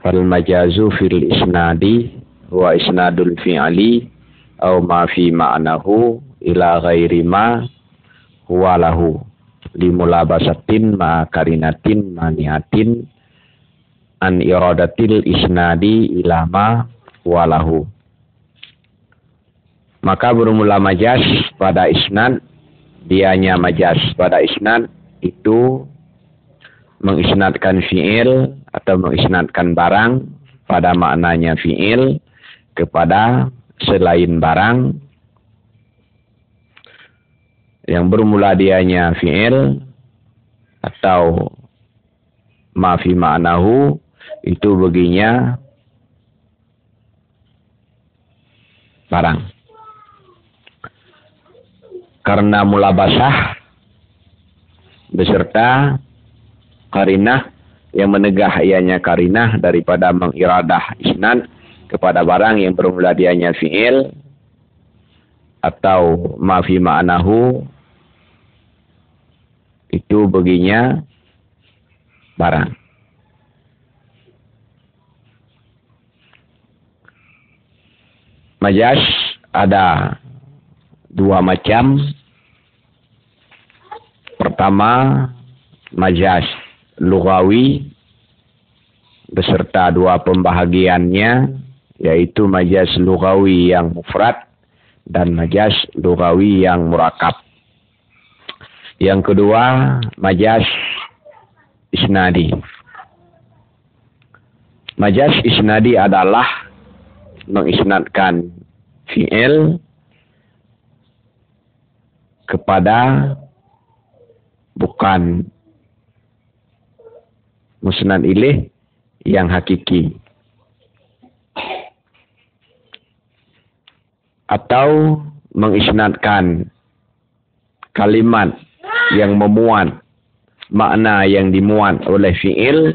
Fal majazu fil isnadi wa isnadul fi'li aw ma fi ma'nahu ila ghairi ma huwa lahu limulabasatin ma karinatin maniatin an iradatil isnadi ila ma huwa lahu. Maka bermula majaz pada isnad, dianya majaz pada isnad itu mengisnadkan fi'il atau mengisnadkan barang pada maknanya fi'il kepada selain barang yang bermula dianya fi'il atau ma fi ma'nahu itu baginya barang. Karena mulabasah beserta karinah yang menegah ianya karinah daripada mengiradah isnad kepada barang yang bermula dianya fi'il atau ma fi ma'nahu itu baginya barang. Majaz ada dua macam. Pertama, majaz lughawi beserta dua pembahagiannya, yaitu majaz lughawi yang mufrad dan majaz lughawi yang murakab. Yang kedua, majaz isnadi. Majaz isnadi adalah mengisnadkan fi'il kepada bukan musnad ilaih yang hakiki, atau mengisnadkan kalimat yang memuat makna yang dimuat oleh fi'il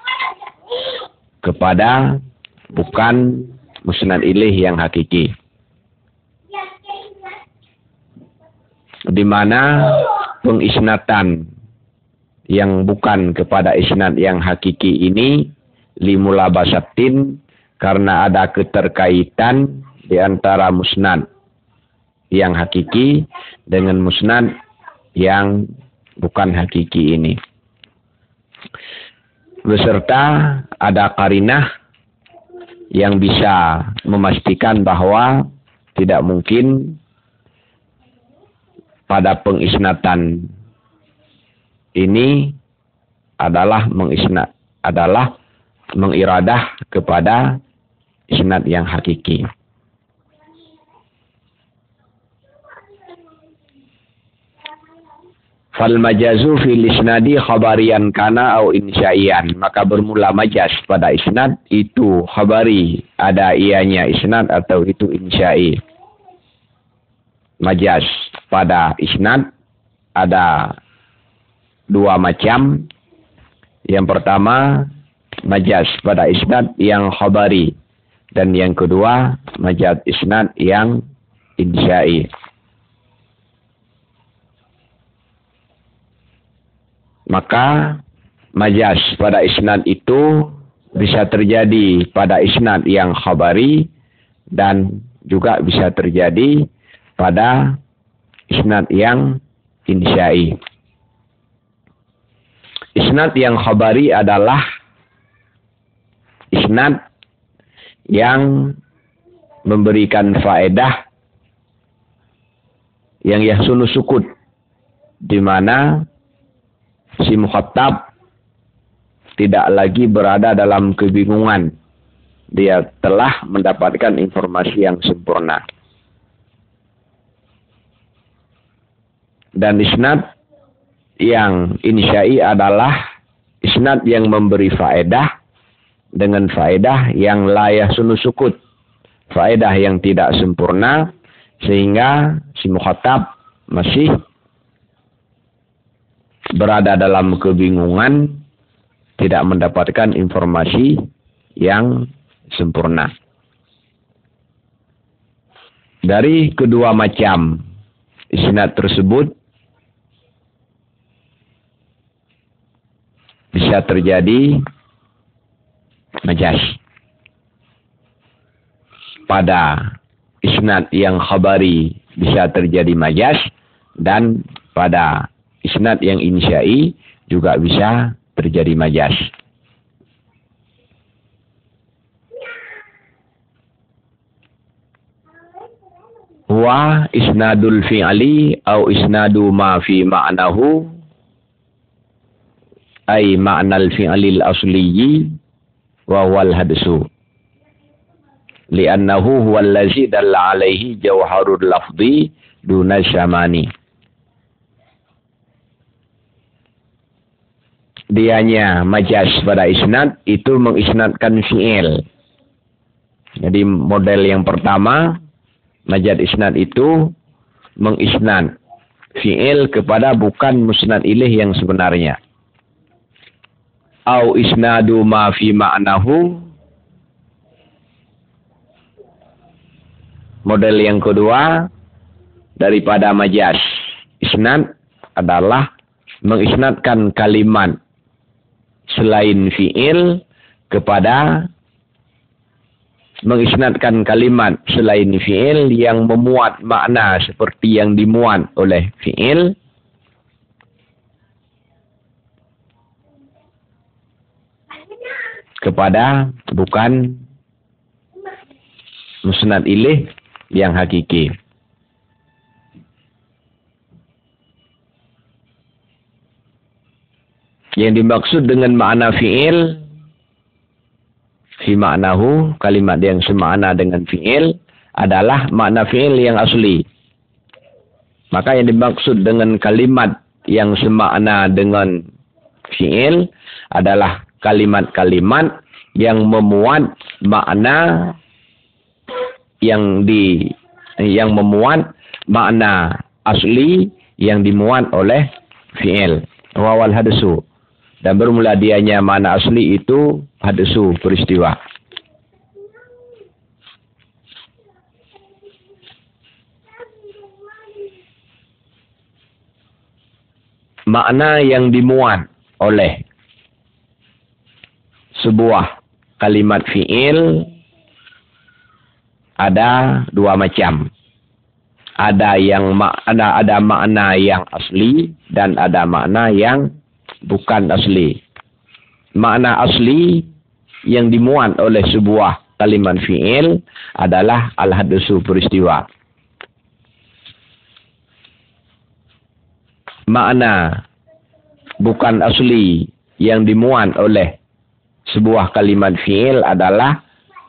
kepada bukan musnad ilaih yang hakiki, di mana pengisnatan yang bukan kepada isnad yang hakiki ini limulabasatin karena ada keterkaitan di antara musnad yang hakiki dengan musnad yang bukan hakiki ini, beserta ada karinah yang bisa memastikan bahwa tidak mungkin pada pengisnatan ini adalah mengiradah kepada isnad yang hakiki. Fal majazu fil isnadi khabarian kana au insyaian. Maka bermula majaz pada isnad itu khabari, ada ianya isnad atau itu insyai. Majaz pada isnad ada dua macam. Yang pertama, majaz pada isnad yang khabari, dan yang kedua majaz isnad yang insyai. Maka majaz pada isnad itu bisa terjadi pada isnad yang khabari dan juga bisa terjadi pada isnad yang insyai. Isnad yang khabari adalah isnad yang memberikan faedah yang yahsunu sukut, di mana si mukhatab tidak lagi berada dalam kebingungan. Dia telah mendapatkan informasi yang sempurna. Dan isnad yang insyai adalah isnad yang memberi faedah dengan faedah yang la yahsunu sukut, faedah yang tidak sempurna, sehingga si mukhatab masih berada dalam kebingungan, tidak mendapatkan informasi yang sempurna. Dari kedua macam isnad tersebut bisa terjadi majas. Pada isnad yang khabari bisa terjadi majas, dan pada isnad yang insya'i juga bisa terjadi majas. Wa isnadul fi'li au isnadu ma fi ma'nahu ay ma'nal fi'lil asliyi wa huwal hadsu li'annahu huwal ladzi dalla alaihi jawharul lafzi duna syamani. Dianya majas pada isnad itu mengisnadkan fi'il. Jadi model yang pertama, majaz isnad itu mengisnad fi'il kepada bukan musnad ilaih yang sebenarnya. Au isnadu ma fi ma'nahu. Model yang kedua daripada majaz isnad adalah mengisnadkan kalimat selain fi'il kepada mengisnadkan kalimat selain fi'il yang memuat makna seperti yang dimuat oleh fi'il kepada bukan musnad ilaih yang hakiki. Yang dimaksud dengan makna fi'il fi ma'nahu, kalimat yang semakna dengan fi'il adalah makna fi'il yang asli. Maka yang dimaksud dengan kalimat yang semakna dengan fi'il adalah kalimat-kalimat yang memuat makna yang memuat makna asli yang dimuat oleh fi'il. Wawal hadsu. Dan bermula dianya makna asli itu hadsu, peristiwa. Makna yang dimuat oleh sebuah kalimat fi'il ada dua macam. Ada makna yang asli dan ada makna yang bukan asli. Makna asli yang dimuat oleh sebuah kalimat fi'il adalah al-hadsu, peristiwa. Makna bukan asli yang dimuat oleh sebuah kalimat fi'il adalah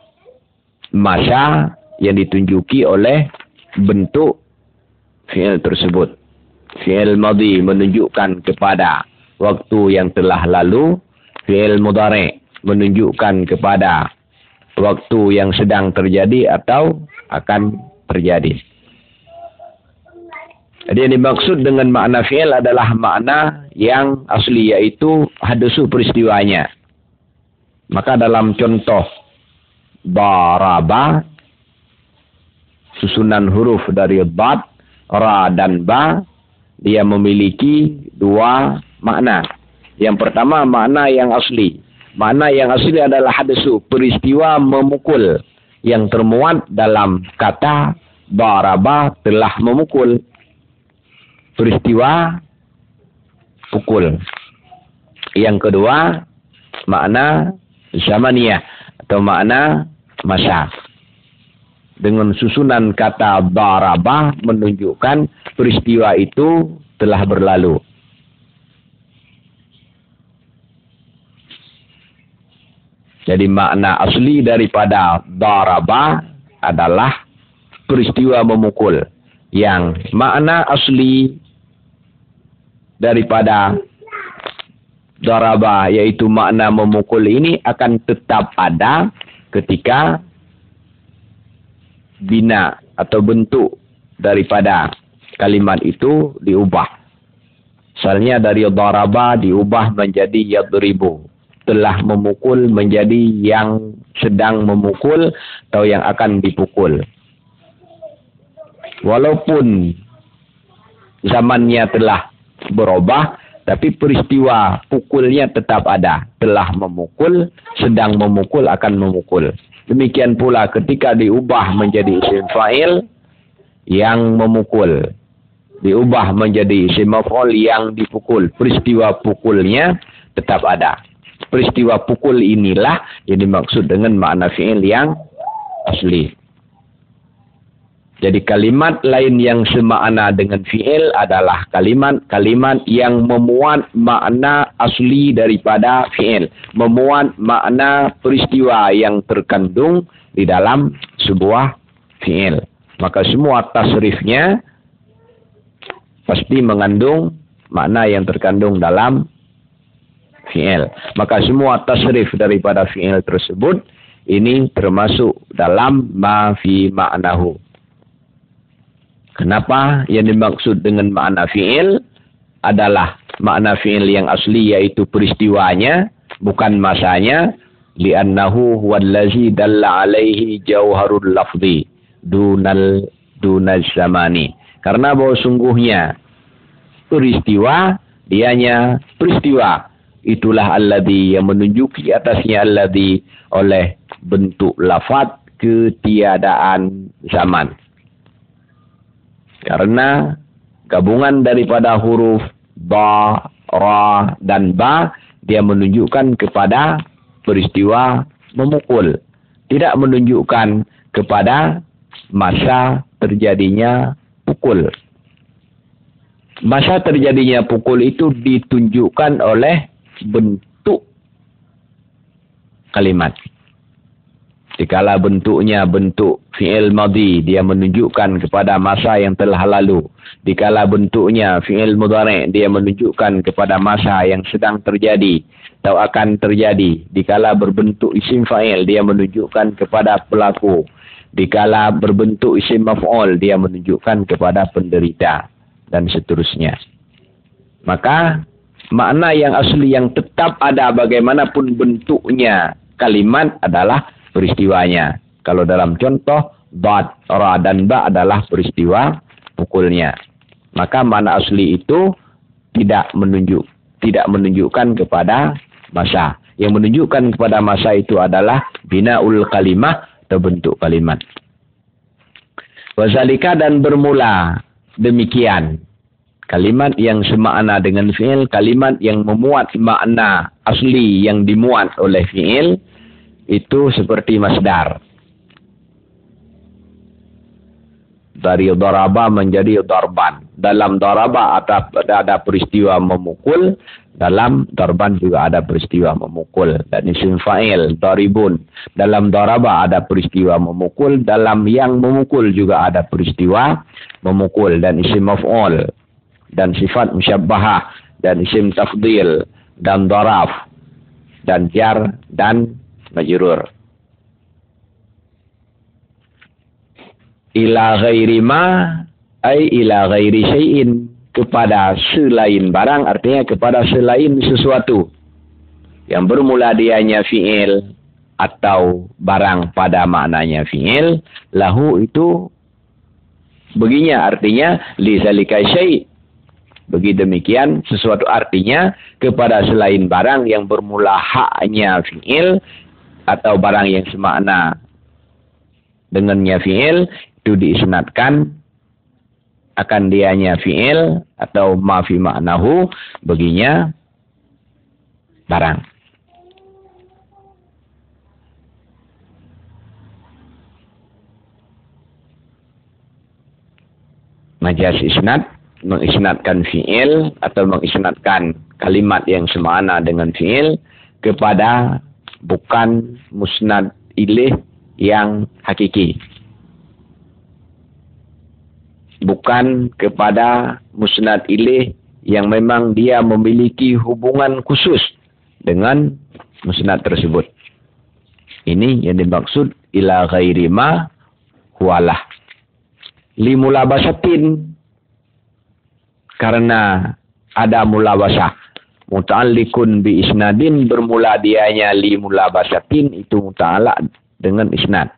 masa yang ditunjuki oleh bentuk fi'il tersebut. Fi'il madhi menunjukkan kepada waktu yang telah lalu, fi'il mudhari' menunjukkan kepada waktu yang sedang terjadi atau akan terjadi. Jadi yang dimaksud dengan makna fi'il adalah makna yang asli, yaitu hadsu, peristiwanya. Maka dalam contoh daraba, susunan huruf dari dad, ra dan ba, dia memiliki dua makna. Yang pertama makna yang asli. Makna yang asli adalah hadsu, peristiwa memukul, yang termuat dalam kata daraba, telah memukul. Peristiwa pukul. Yang kedua makna zamaniyah atau makna masa. Dengan susunan kata daraba menunjukkan peristiwa itu telah berlalu. Jadi makna asli daripada daraba adalah peristiwa memukul. Yang makna asli daripada daraba, yaitu makna memukul ini, akan tetap ada ketika bina atau bentuk daripada kalimat itu diubah. Misalnya dari daraba diubah menjadi yadribu, telah memukul menjadi yang sedang memukul atau yang akan dipukul. Walaupun zamannya telah berubah, Tapi peristiwa pukulnya tetap ada. Telah memukul, sedang memukul, akan memukul. Demikian pula ketika diubah menjadi isim fa'il yang memukul. Diubah menjadi isim maf'ul yang dipukul. Peristiwa pukulnya tetap ada. Peristiwa pukul inilah yang dimaksud dengan makna fi'il yang asli. Jadi kalimat lain yang semakna dengan fi'il adalah kalimat-kalimat yang memuat makna asli daripada fi'il. Memuat makna peristiwa yang terkandung di dalam sebuah fi'il. Maka semua tasrifnya pasti mengandung makna yang terkandung dalam fi'il. Maka semua tasrif daripada fi'il tersebut ini termasuk dalam ma fi ma'nahu. Kenapa yang dimaksud dengan makna fi'il adalah makna fi'il yang asli, yaitu peristiwanya, bukan masanya. Li'annahu huwallazi dalla alaihi jauharul lafzi dunal zamani. Karena bahwa sungguhnya peristiwa, dianya peristiwa. Itulah alladhi yang menunjuki atasnya alladhi oleh bentuk lafaz ketiadaan zaman. Karena gabungan daripada huruf ba, ra, dan ba, dia menunjukkan kepada peristiwa memukul. Tidak menunjukkan kepada masa terjadinya pukul. Masa terjadinya pukul itu ditunjukkan oleh bentuk kalimat. Dikala bentuknya bentuk fi'il madhi, dia menunjukkan kepada masa yang telah lalu. Dikala bentuknya fi'il mudhari', dia menunjukkan kepada masa yang sedang terjadi atau akan terjadi. Dikala berbentuk isim fa'il, dia menunjukkan kepada pelaku. Dikala berbentuk isim maf'ul, dia menunjukkan kepada penderita, dan seterusnya. Maka makna yang asli yang tetap ada bagaimanapun bentuknya kalimat adalah peristiwanya. Kalau dalam contoh, bad, ra, dan ba adalah peristiwa pukulnya. Maka makna asli itu tidak menunjukkan kepada masa. Yang menunjukkan kepada masa itu adalah binaul kalimah atau bentuk kalimat. Wazalika, dan bermula demikian. Kalimat yang semakna dengan fi'il, kalimat yang memuat makna asli yang dimuat oleh fi'il, itu seperti masdar. Dari daraba menjadi darban. Dalam daraba ada peristiwa memukul, dalam darban juga ada peristiwa memukul. Dan isim fa'il, daribun. Dalam daraba ada peristiwa memukul, dalam yang memukul juga ada peristiwa memukul. Dan isim maf'ul, dan sifat musyabbahah, dan isim tafdil, dan daraf, dan jar, dan majrur. Ila ghairi ma, ay ila ghairi syai'in, kepada selain barang, artinya kepada selain sesuatu yang bermula dianya fi'il atau barang pada maknanya fi'il. Lahu itu beginya, artinya li zalika syai'. Bagi demikian sesuatu, artinya kepada selain barang yang bermula haknya fi'il atau barang yang semakna dengannya fi'il, itu diisnadkan akan dianya fi'il atau ma fi ma'nahu, baginya barang. Majaz isnad, mengisnadkan fi'il atau mengisnadkan kalimat yang semakna dengan fi'il kepada bukan musnad ilaih yang hakiki. Bukan kepada musnad ilaih yang memang dia memiliki hubungan khusus dengan musnad tersebut. Ini yang dimaksud ila ghairi ma huwalah. Limulabasatin, karena ada mulabasah. Muta'alliqun bi isnadin, bermula dianya li mulabasatin, itu muta'alaq dengan isnad.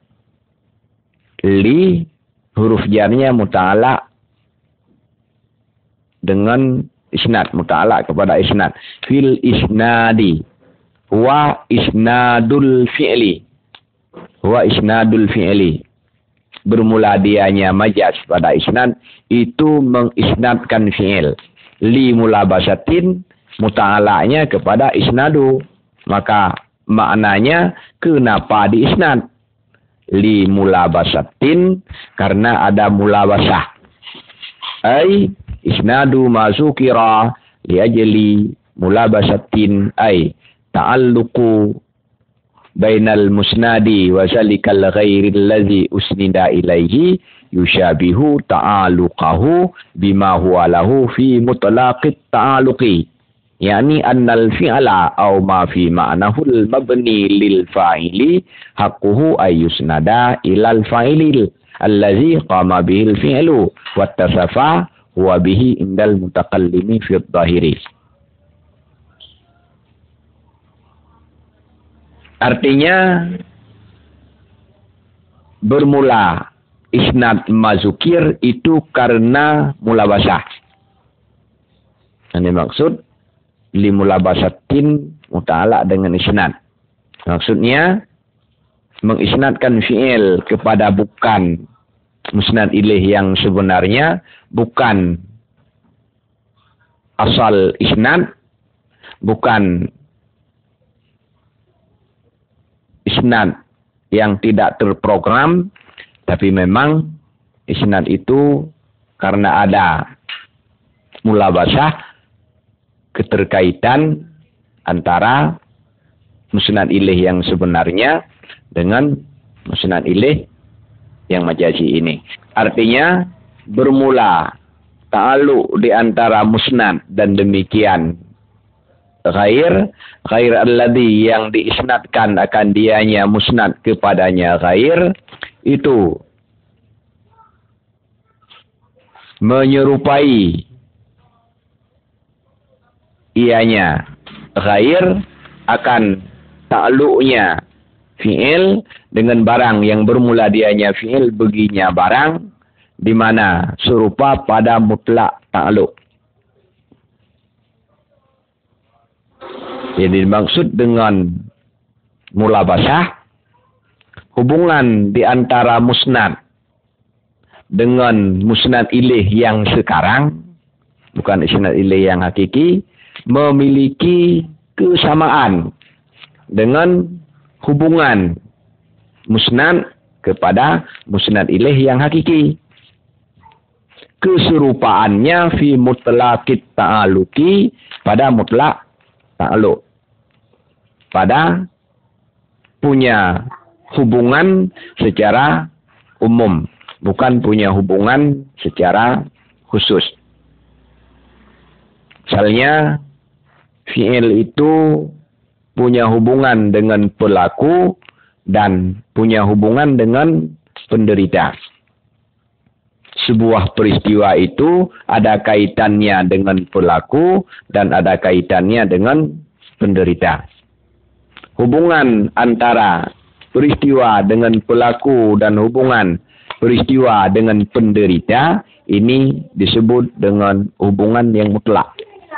Li huruf jarnya muta'alaq dengan isnad, muta'alaq kepada isnad. Fil isnadi huwa isnadul fi'li. Huwa isnadul fi'li. Bermula dianya majaz pada isnad, itu mengisnadkan fi'il. Li mulabasatin, muta'alaqnya kepada isnadu. Maka maknanya kenapa diisnad? Li mulabasatin, karena ada mulabasah. Ay isnadu mazukira li ajli mulabasatin, ay ta'alluqu bainal musnadi wa zalikal ghairil ladzi usnida ilaihi yushabihu ta'aluqahu bima huwa lahu fi mutlaqit ta'aluqi, yani annal fi'la aw ma fi ma'nahul mabni lil fa'ili haqquhu ay yusnada ilal fa'ilil allazi qama bihil fi'lu wattasafa huwa bihi indal mutakallimi fi dhahiri. Artinya bermula isnad mazukir itu karena mulabasah. Ini maksud li mulabasatin muta'alaq dengan isnad. Maksudnya mengisnadkan fi'il kepada bukan musnad ilaih yang sebenarnya, bukan asal isnad, bukan isnad yang tidak terprogram, tapi memang isnad itu karena ada mulabasah, keterkaitan antara musnad ilaih yang sebenarnya dengan musnad ilaih yang majazi ini. Artinya bermula ta'alluq di antara musnad dan demikian ghair alladhi yang diisnadkan akan dianya musnad kepadanya ghair, itu menyerupai ianya ghair akan ta'alluqnya fi'il dengan barang yang bermula dianya fi'il baginya barang, di mana serupa pada mutlak ta'alluq. Jadi dimaksud dengan mulabasah hubungan di antara musnad dengan musnad ilaih yang sekarang, bukan isnad ilaih yang hakiki, memiliki kesamaan dengan hubungan musnad kepada musnad ilaih yang hakiki. Keserupaannya fi mutlaqit ta'aluki, pada mutlak ta'aluk, pada punya hubungan secara umum, bukan punya hubungan secara khusus. Misalnya fi'il itu punya hubungan dengan pelaku dan punya hubungan dengan penderita. Sebuah peristiwa itu ada kaitannya dengan pelaku dan ada kaitannya dengan penderita. Hubungan antara peristiwa dengan pelaku dan hubungan peristiwa dengan penderita ini disebut dengan hubungan yang mutlak.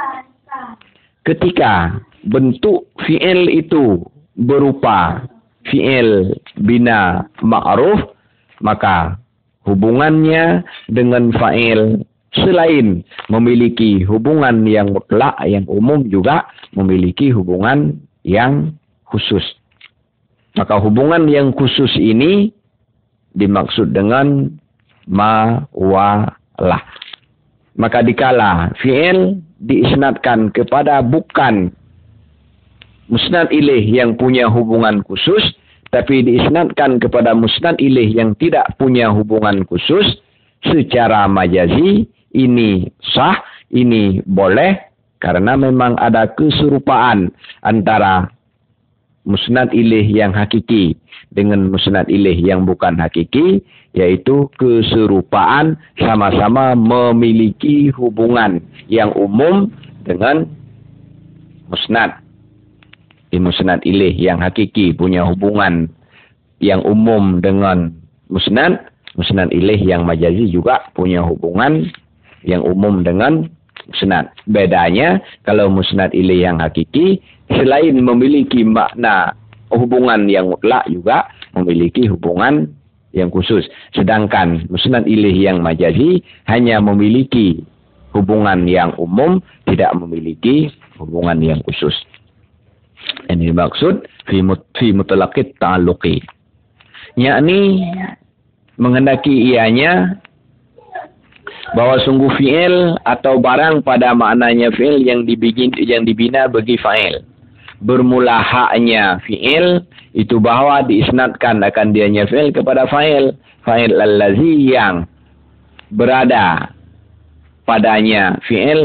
Ketika bentuk fi'il itu berupa fi'il bina ma'ruf, maka hubungannya dengan fa'il selain memiliki hubungan yang mutlak, yang umum, juga memiliki hubungan yang khusus. Maka hubungan yang khusus ini dimaksud dengan ma wa lah. Maka dikala fi'il diisnadkan kepada bukan musnad ilaih yang punya hubungan khusus, tapi diisnadkan kepada musnad ilaih yang tidak punya hubungan khusus, secara majazi ini sah, ini boleh, karena memang ada keserupaan antara musnad ilaih yang hakiki dengan musnad ilaih yang bukan hakiki, yaitu keserupaan sama-sama memiliki hubungan yang umum dengan musnad. Di musnad ilaih yang hakiki punya hubungan yang umum dengan musnad ilaih yang majazi juga punya hubungan yang umum dengan musnad. Bedanya kalau musnad ilaih yang hakiki selain memiliki makna hubungan yang mutlak juga memiliki hubungan yang khusus. Sedangkan musnad ilaih yang majazi hanya memiliki hubungan yang umum, tidak memiliki hubungan yang khusus. Ini maksud fi mutlaqit ta'alluqi. Yakni menghendaki ianya bahwa sungguh fi'il atau barang pada maknanya fi'il yang dibina bagi fa'il. Bermula haknya fi'il itu bahwa diisnadkan akan dianya fi'il kepada fa'il. Fa'il allazi yang berada padanya fa'il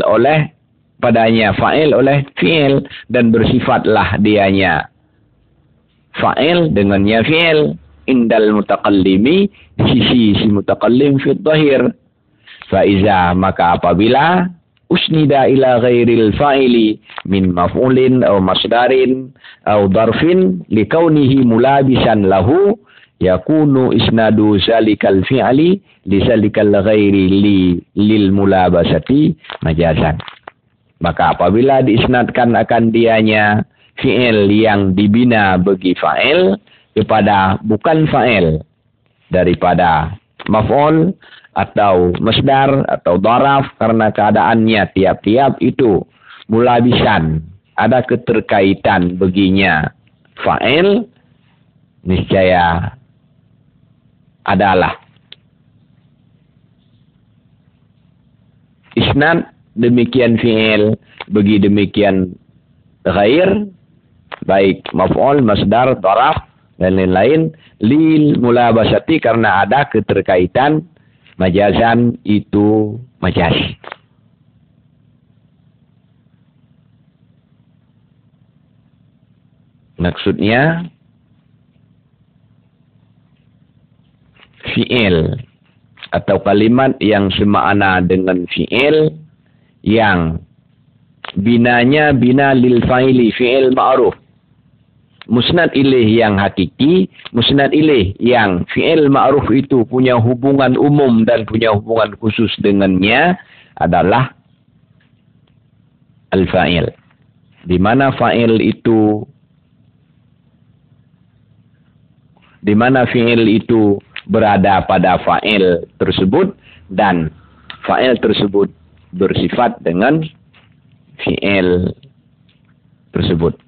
oleh fi'il dan bersifatlah dianya fa'il dengannya fi'il indal mutakallimi sisi si mutakallim fi dhahir. Faiza maka apabila usnida ila ghairil fa'ili min maf'ulin aw masdarin aw darfin likaunihi mulabisan lahu yakunu isnadu zalikal fi'li li zalikal ghairi lil mulabasati majazan. Maka apabila diisnadkan akan dianya fi'il yang dibina bagi fa'il kepada bukan fa'il daripada maf'ul atau masdar atau daraf karena keadaannya tiap-tiap itu mulabisan ada keterkaitan baginya fa'il niscaya adalah isnad demikian fi'il bagi demikian ghair baik maf'ul, masdar, daraf dan lain-lain lil mulabasati karena ada keterkaitan majazan itu majaz. Maksudnya fi'il atau kalimat yang semakna dengan fi'il yang binanya bina lil fa'ili fi'il ma'ruf. Musnad ilaih yang hakiki, musnad ilaih yang fi'il ma'ruf itu punya hubungan umum dan punya hubungan khusus dengannya adalah al-fa'il. Di mana fi'il itu berada pada fa'il tersebut dan fa'il tersebut bersifat dengan fi'il tersebut.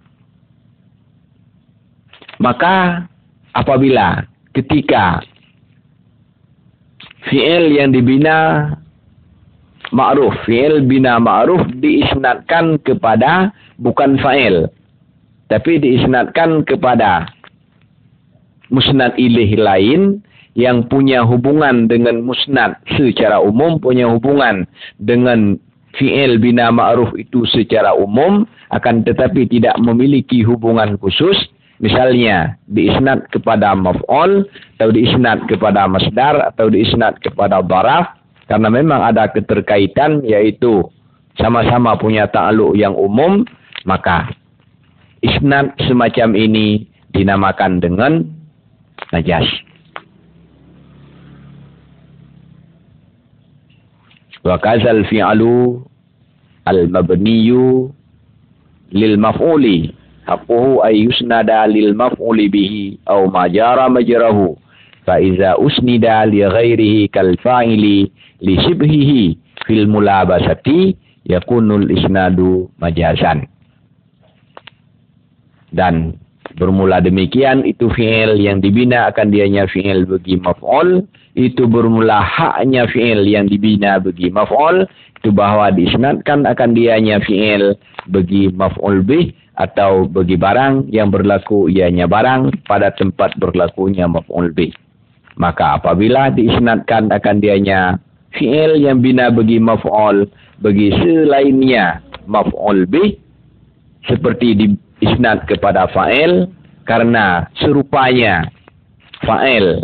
Maka apabila ketika fi'il yang dibina ma'ruf, fi'il bina ma'ruf diisnadkan kepada bukan fa'il, tapi diisnadkan kepada musnad ilaih lain yang punya hubungan dengan musnad secara umum, punya hubungan dengan fi'il bina ma'ruf itu secara umum, akan tetapi tidak memiliki hubungan khusus. Misalnya diisnad kepada maf'ul atau diisnad kepada masdar atau diisnad kepada daraf karena memang ada keterkaitan yaitu sama-sama punya ta'alluq yang umum, maka isnad semacam ini dinamakan dengan najaz. Wa kazal fi'lu al-mabniyu lil maf'uli haquhu ay yusnada lil maf'uli bihi aw ma jara majrahu fa iza usnida li ghairihi kal fa'ili li shibhihi fil mulabasati yakunul isnadu majazan. Dan bermula demikian itu fi'il yang dibina akan dianya fi'il bagi maf'ul, itu bermula haknya fi'il yang dibina bagi maf'ul itu bahwa diisnadkan akan dianya fi'il bagi maf'ul bih atau bagi barang yang berlaku ianya barang pada tempat berlakunya maf'ul bih. Maka apabila diisnadkan akan dianya fi'il yang bina bagi maf'ul bagi selainnya maf'ul bih seperti diisnad kepada fa'il karena serupanya fa'il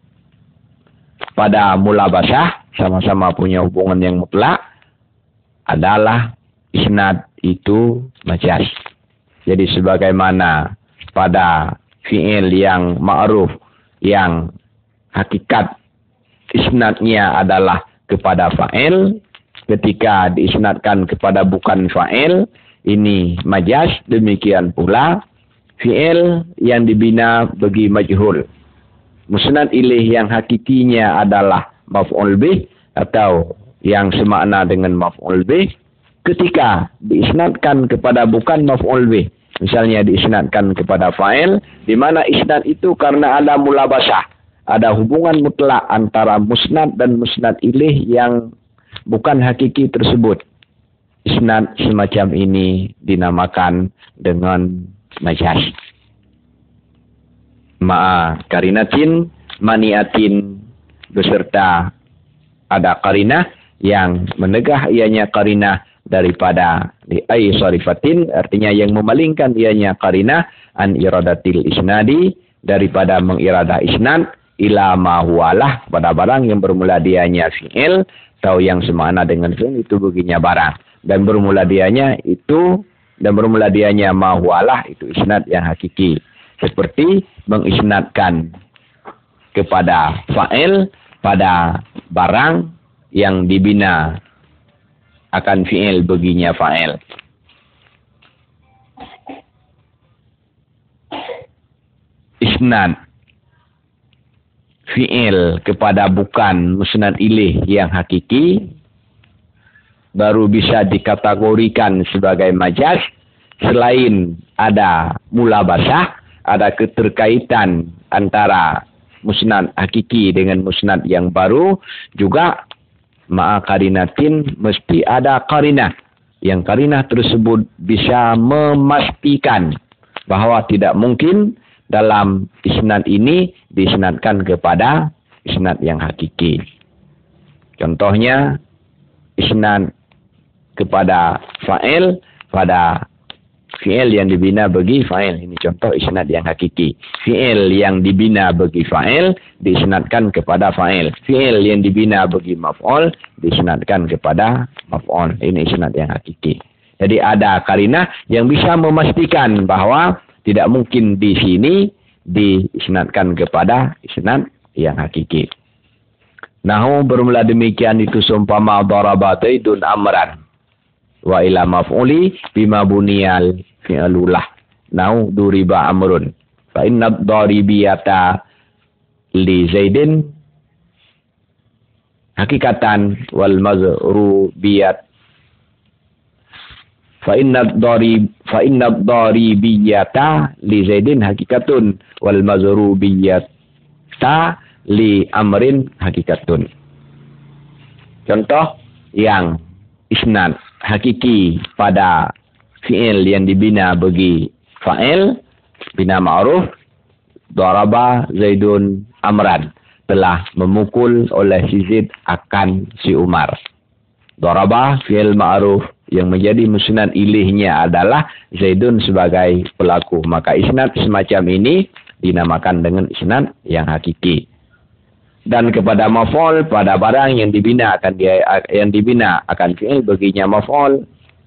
pada mulabasah sama-sama punya hubungan yang mutlak adalah isnad itu majaz. Jadi sebagaimana pada fi'il yang ma'ruf yang hakikat isnadnya adalah kepada fa'il, ketika diisnadkan kepada bukan fa'il, ini majaz. Demikian pula fi'il yang dibina bagi majhul. Musnad ilaih yang hakikinya adalah maf'ul bih atau yang semakna dengan maf'ul bih, ketika diisnadkan kepada bukan maf'ul bih, misalnya diisnadkan kepada fa'il, di mana isnad itu karena ada mulabasah, ada hubungan mutlak antara musnad dan musnad ilaih yang bukan hakiki tersebut. Isnad semacam ini dinamakan dengan majaz. Ma'a karinatin maniatin, beserta ada karinah yang menegah ianya karinah daripada li'ai sarifatin, artinya yang memalingkan ianya karinah an iradatil isnadi, daripada mengiradah isnad ila ma huwalah, pada barang yang bermula dianya fi'il atau yang semakna dengan fi'il itu baginya barang, dan bermula dianya ma huwalah itu isnad yang hakiki. Seperti mengisnadkan kepada fa'il pada barang yang dibina akan fi'il baginya fa'il. Isnad fi'il kepada bukan musnad ilaih yang hakiki baru bisa dikategorikan sebagai majaz selain ada mulabasah, ada keterkaitan antara musnad hakiki dengan musnad yang baru, juga ma'a karinatin mesti ada karinah, yang karinah tersebut bisa memastikan bahwa tidak mungkin dalam isnad ini diisnadkan kepada isnad yang hakiki. Contohnya isnad kepada fa'il pada fi'il yang dibina bagi fa'il. Ini contoh isnad yang hakiki. Fi'il yang dibina bagi fa'il diisnadkan kepada fa'il. Fi'il yang dibina bagi maf'ul diisnadkan kepada maf'ul. Ini isnad yang hakiki. Jadi ada karinah yang bisa memastikan bahwa tidak mungkin di sini diisnadkan kepada isnad yang hakiki. Nahu bermula demikian itu seumpama daraba Zaidun amran wa ila maf'uli bima buniyal fi'lulah. Nahu duriba amrun fa inna daribiyata li Zaidin hakikatan wal mazrubiyat fa inna daribiyata li Zaidin hakikatun wal mazrubiyata li amrin hakikatun. Contoh yang isnad hakiki pada fi'il yang dibina bagi fa'il, bina ma'ruf, daraba Zaidun amran, telah memukul oleh si Zaid akan si Umar. Daraba fi'il ma'ruf yang menjadi musnad ilaihnya adalah Zaidun sebagai pelaku, maka isnad semacam ini dinamakan dengan isnad yang hakiki. Dan kepada maf'ul pada barang yang dibina akan fi'il baginya maf'ul,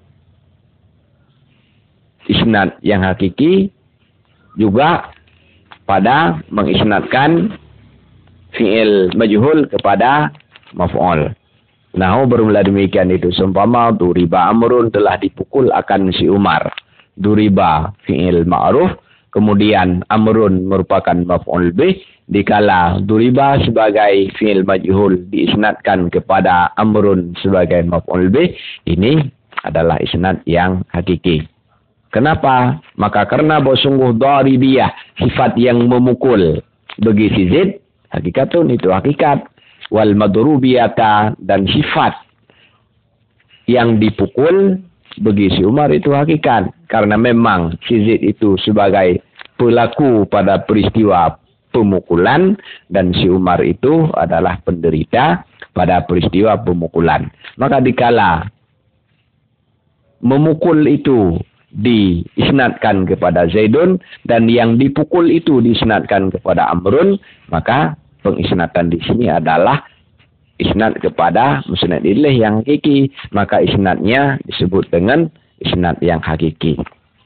isnad yang hakiki juga pada mengisnadkan fi'il majhul kepada maf'ul. Nah, bermula demikian itu seumpama duriba amrun telah dipukul akan si Umar. Duriba fi'il ma'ruf, kemudian amrun merupakan maf'ul bih, dikala duriba sebagai fi'il majhul diisnadkan kepada amrun sebagai maf'ul bih, ini adalah isnad yang hakiki. Kenapa? Maka karena bahwa sungguh daribiyah, sifat yang memukul bagi si Zaid, hakikatun itu hakikat, wal madrubiyata dan sifat yang dipukul bagi si Umar itu hakikat, karena memang si Zaid itu sebagai pelaku pada peristiwa pemukulan dan si Umar itu adalah penderita pada peristiwa pemukulan. Maka dikala memukul itu diisnadkan kepada Zaidun dan yang dipukul itu diisnadkan kepada Amrun, maka pengisnadan di sini adalah isnad kepada musnad ilaih yang hakiki, maka isnadnya disebut dengan isnad yang hakiki.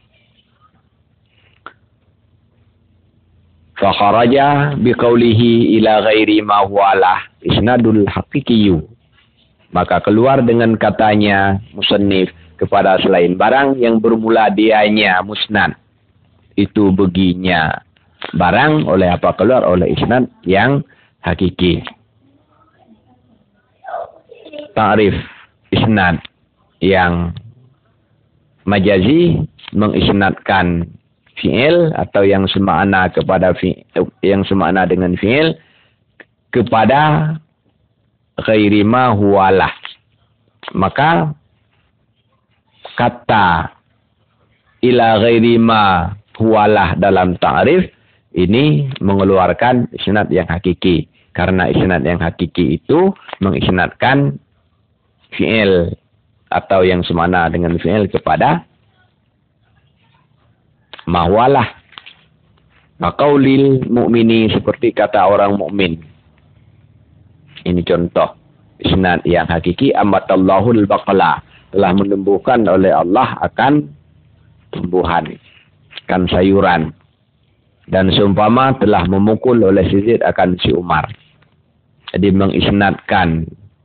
Fa kharaja biqaulihi ila ghairi ma huwa lah isnadul haqiqiyyu. Maka keluar dengan katanya musannif kepada selain barang yang bermula dianya musnad. Itu beginya barang oleh apa keluar oleh isnad yang hakiki. Ta'rif isnad yang majazi mengisnadkan fi'il atau yang semakna kepada yang semakna dengan fi'il kepada ghairi ma huwalah. Maka kata ila ghairi ma huwalah dalam ta'rif ini mengeluarkan isnad yang hakiki. Karena isnad yang hakiki itu mengisnadkan fi'il atau yang semakna dengan fi'il kepada mahwalah. Maqaulil mu'mini seperti kata orang mukmin. Ini contoh isnad yang hakiki. Ambatallahul baqala, telah menumbuhkan oleh Allah akan tumbuhan, akan sayuran. Dan seumpama telah memukul oleh si Zaid akan si Umar. Jadi mengisnadkan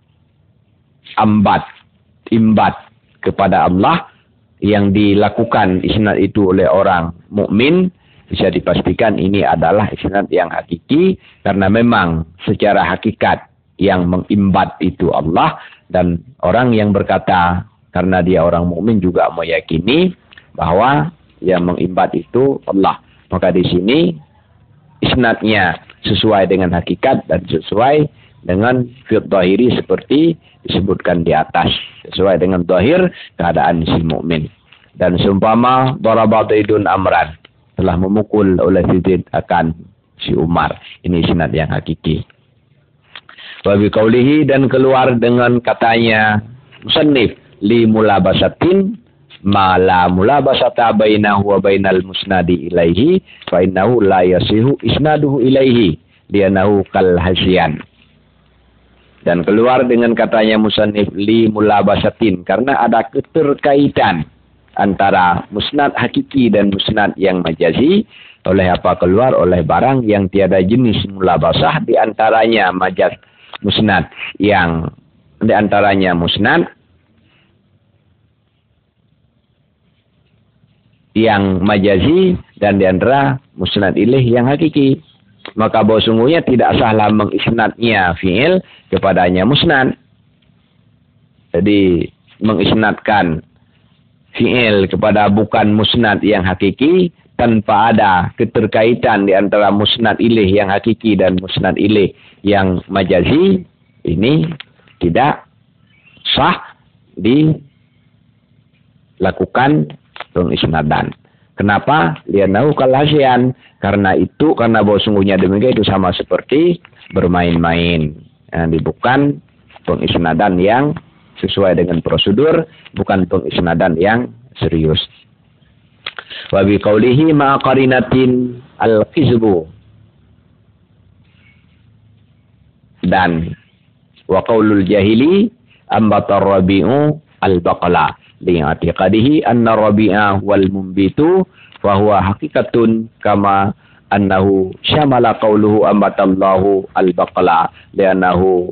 imbat kepada Allah yang dilakukan isnad itu oleh orang mukmin, bisa dipastikan ini adalah isnad yang hakiki karena memang secara hakikat yang mengimbat itu Allah, dan orang yang berkata karena dia orang mukmin juga meyakini bahwa yang mengimbat itu Allah. Maka di sini isnadnya sesuai dengan hakikat dan sesuai dengan fi'il dhahiri seperti disebutkan di atas, sesuai dengan dhahir keadaan si mukmin. Dan seumpama daraba Zaidun Amran, telah memukul oleh Zaid akan si Umar. Ini isnad yang hakiki. Wa bi qaulihi, dan keluar dengan katanya musannif li mulabasatin ma la mulabasata bainahu wa bainal musnadi ilaihi fa innahu la yasihu isnaduhu ilaihi li'annahu kal hasyan. Dan keluar dengan katanya musannif li mulabasatin, karena ada keterkaitan antara musnad hakiki dan musnad yang majazi. Oleh apa keluar oleh barang yang tiada jenis mulabasah, di antaranya majaz musnad, yang di antaranya musnad yang majazi dan di antara musnad ilaih yang hakiki. Maka bahwa sungguhnya tidak salah mengisnadnya fi'il kepadanya musnad. Jadi mengisnadkan fi'il kepada bukan musnad yang hakiki tanpa ada keterkaitan di antara musnad ilaih yang hakiki dan musnad ilaih yang majazi, ini tidak sah dilakukan pengisnadan. Kenapa? Li'annahu kal hasyan. Karena bahwa sungguhnya demikian itu sama seperti bermain-main. Bukan pengisnadan yang sesuai dengan prosedur, bukan pengisnadan yang serius. Wa bi qaulihi ma qarinatin al-qizbu, dan wa qaulul jahili ambatar rabi'u al-baqala li'atiqadihi anna rabi'a wal mumbitu fa huwa haqiqatun kama annahu syamala qauluhu ambatallahu al-baqala li'annahu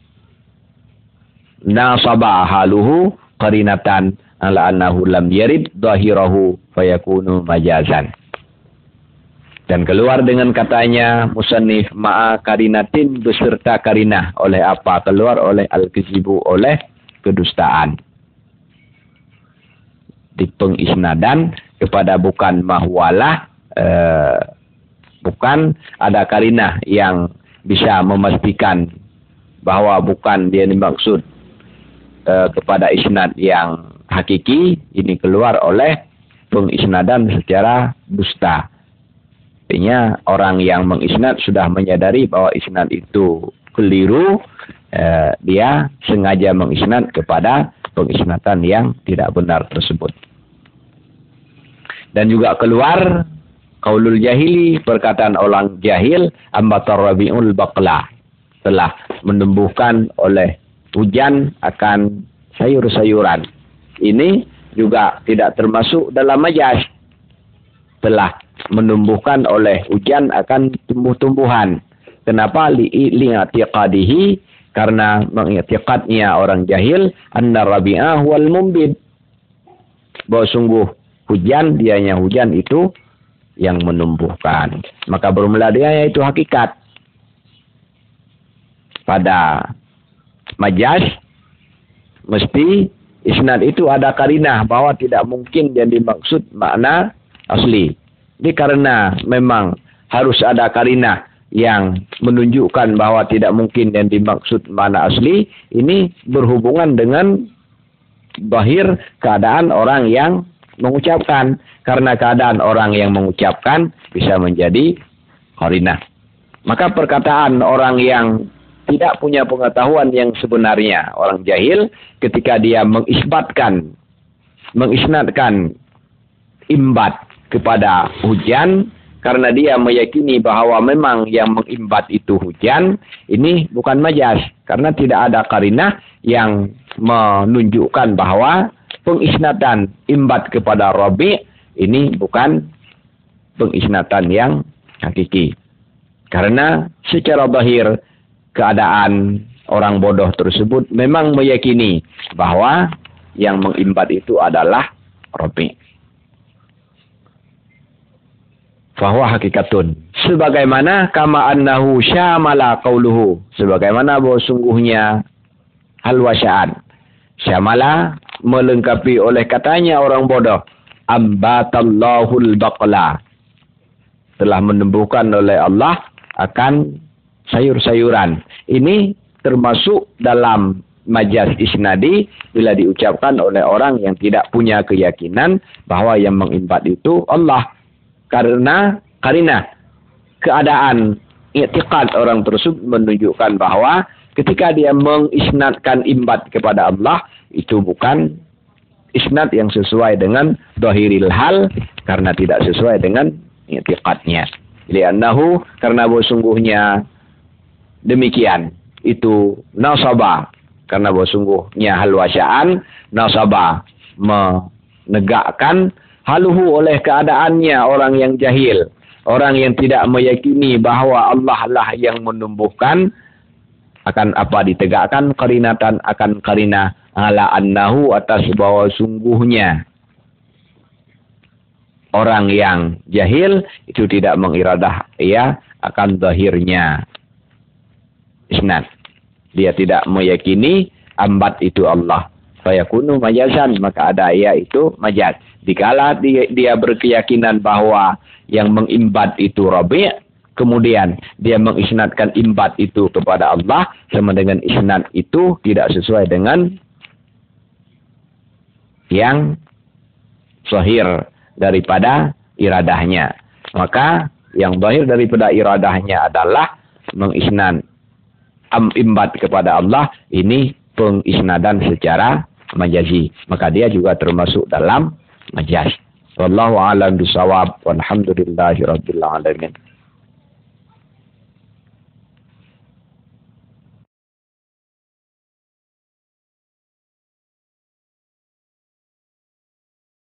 nasaba haluhu qarinatan ala annahu lam yarid dhahirahu fayakunu majazan. Dan keluar dengan katanya musannif ma'a karinatin beserta karinah. Oleh apa keluar? Oleh al-kizibu, oleh kedustaan. Di pengisnadan kepada bukan mahwalah, bukan ada karinah yang bisa memastikan bahwa bukan dia dimaksud kepada isnad yang hakiki, ini keluar oleh pengisnadan secara dusta. Artinya orang yang mengisnad sudah menyadari bahwa isnad itu keliru, dia sengaja mengisnad kepada pengisnadan yang tidak benar tersebut. Dan juga keluar qaulul jahili, perkataan orang jahil, ambatar rabi'ul baqla, telah menumbuhkan oleh hujan akan sayur-sayuran. Ini juga tidak termasuk dalam majaz. Telah menumbuhkan oleh hujan akan tumbuh-tumbuhan. Kenapa? Li'atiqadihi, karena mengiktikadnya orang jahil anna Rabi'ah wal mumbid, bahwa sungguh hujan, dianya hujan itu yang menumbuhkan. Maka bermula dia itu hakikat. Pada majaz mesti isnad itu ada karinah bahwa tidak mungkin yang dimaksud makna asli. Ini karena memang harus ada karinah yang menunjukkan bahwa tidak mungkin yang dimaksud makna asli, ini berhubungan dengan zahir keadaan orang yang mengucapkan. Karena keadaan orang yang mengucapkan bisa menjadi qarinah. Maka perkataan orang yang tidak punya pengetahuan yang sebenarnya, orang jahil, ketika dia mengisnadkan imbat kepada hujan, karena dia meyakini bahwa memang yang mengimbat itu hujan, ini bukan majaz. Karena tidak ada qarinah yang menunjukkan bahwa pengisnatan imbat kepada Rabi' ini bukan pengisnatan yang hakiki. Karena secara zahir keadaan orang bodoh tersebut memang meyakini bahwa yang mengimbat itu adalah Rabi'. Fahuwa hakikatun. Sebagaimana kama annahu syamala qauluhu. Sebagaimana bahwa sungguhnya halwasya'an. Syamala melengkapi oleh katanya orang bodoh. Ambatallahul baqla. Telah menumbuhkan oleh Allah akan sayur-sayuran. Ini termasuk dalam majaz isnadi bila diucapkan oleh orang yang tidak punya keyakinan bahwa yang mengimbat itu Allah. Karena keadaan i'tiqad orang tersebut menunjukkan bahwa ketika dia mengisnadkan imbat kepada Allah, itu bukan isnad yang sesuai dengan zahiril hal, karena tidak sesuai dengan i'tiqadnya. Li'annahu, karena sungguhnya demikian, itu nasaba, karena sungguhnya halwasya'an, nasaba menegakkan haluhu oleh keadaannya orang yang jahil, orang yang tidak meyakini bahwa Allah lah yang menumbuhkan, akan apa ditegakkan qarinatan, akan qarinah ala annahu, atas bahwa sungguhnya orang yang jahil itu tidak mengiradah ia akan zahirnya isnad. Dia tidak meyakini ambat itu Allah. Fayakunu majazan, maka ada ia itu majaz. Dikala dia berkeyakinan bahwa yang mengimbat itu Rabi', kemudian dia mengisnadkan imbat itu kepada Allah, sama dengan isnad itu tidak sesuai dengan yang zahir daripada iradahnya. Maka yang zahir daripada iradahnya adalah mengisnad imbat kepada Allah, ini pengisnadan secara majazi. Maka dia juga termasuk dalam majaz. Wallahu a'lam bishawab. Walhamdulillahirabbil alamin.